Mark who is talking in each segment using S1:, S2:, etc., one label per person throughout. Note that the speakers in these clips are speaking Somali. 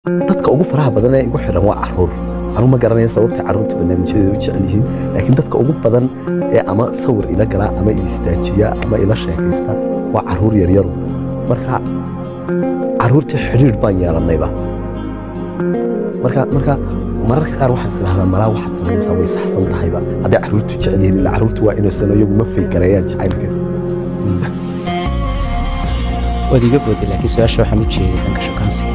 S1: dadka ugu faraha badan ee igu xiran waa caruur anu ma garanaya sababta caruurta barnaamijyada u jecel yihiin laakiin dadka ugu badan ee ama sawir ila gala ama istaajiya ama ila sheekaysta waa caruur yar yar marka caruurta xiriir baan yeelanayba marka mararka qaar waxaan isdhaahdaa malaa waxaad samaynaysaa way saxsan tahayba haddii caruurtu jecel yihiin ilaa caruurtu waa inaysan iyagu ma fikirayaan jacaylka
S2: waad iga booday laakiin su-aasha waxaan u jeeday dhanka shukaansiga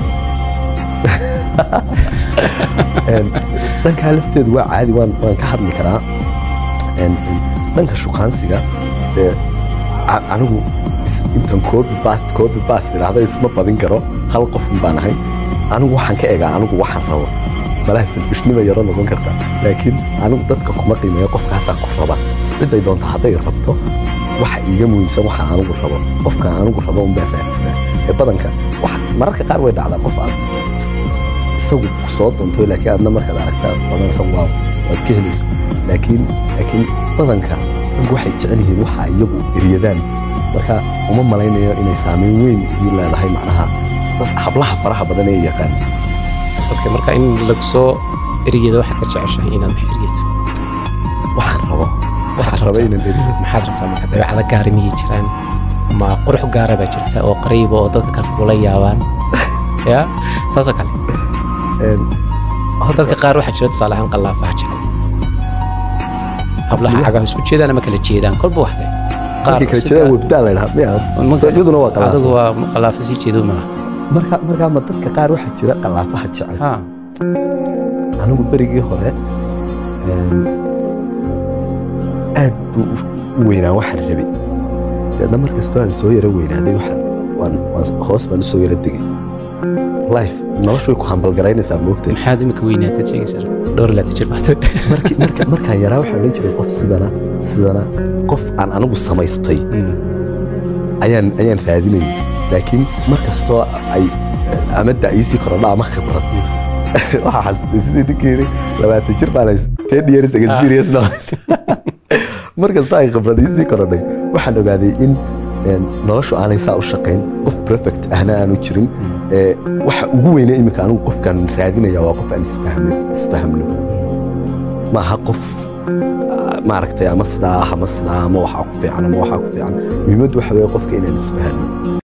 S1: dhankaa lafteedu waa caadi waan ka hadli karaa dhanka shukaansiga anigu intaan copy paste idhaahda isma badin karo hal qofun baan ahay anigu waxaan ka egaa anigu waxaan rabo malaha selfishnima yaro noqon karta laakiin anigu dadka kuma qiimeeyo qofkaasaa ku raba ciday doonta hadday rabto waxa iiga muhiimsan waxa anigu rabo qofka anigu rabo un baa raadsadaa ee badanka mararka qaar way dhacdaa qof aad isagu ku soo doonto laakiin aadna markaad aragtaa badanaysa waaw waad ka helayso laakiin badanka rag waxay jecel yihiin waxa iyagu eryadaan marka uma malaynayo inay saameyn weyn igu leedahay macnaha hablaha faraha badan ee yaqaan
S2: okay marka in lagu soo eryada waxaad ka jeceshahay inaad wax eryato
S1: waxaan rabo inaan eryo
S2: maxaad rabtaa marka dabeecada gaari miyay jiraan ma qurux gaara baa jirta oo qariiba oo dadka kale kula yaabaan ya saasoo kale dadka qaar waxaa jira tusaale ahaan qallaafaha jecel hablaha cagaha isku jeedaan ama kala jeedaan kolba waxde
S1: qaar kala jeedaan wabdaa la yidhaha iyaduna waa qallaaf
S2: adigu waa qallaafa sii jeedo malaha
S1: markaa ma dadka qaar waxaa jira qallaafaha jecel anigu berigii hore aad buu u weynaa waxaan rabay deedna mar kastoo aan soo yaro weynaaday hoos baan u soo yaro degay life noloshu way ku hambalgaraynaysaa moogtay
S2: maxaad imika weynaatad sheegaysaa dhowr ilaad jir baatay
S1: markaan yaraa waxaan odhan jiray qof sidana qof aan anigu samaystay ayaan raadinayay laakiin mar kastoo ay ama daa'iisii korodha ama khibrad waxaa xasutay sidii ninkii yidhi 20 jir baan 10 years experience mar kastoo ay khibradiisii korodhay waxaan ogaaday in noloshu aanay saa u shaqayn qof perfect ahna aanu jirin waxa ugu weyne iminka anigu qofkaan raadinaya waa qof aan isfahmno maaha qof maaragtay ama sidaa ama waxaa ku fiican muhiimaddu waxa weeye qofka inaan isfahmno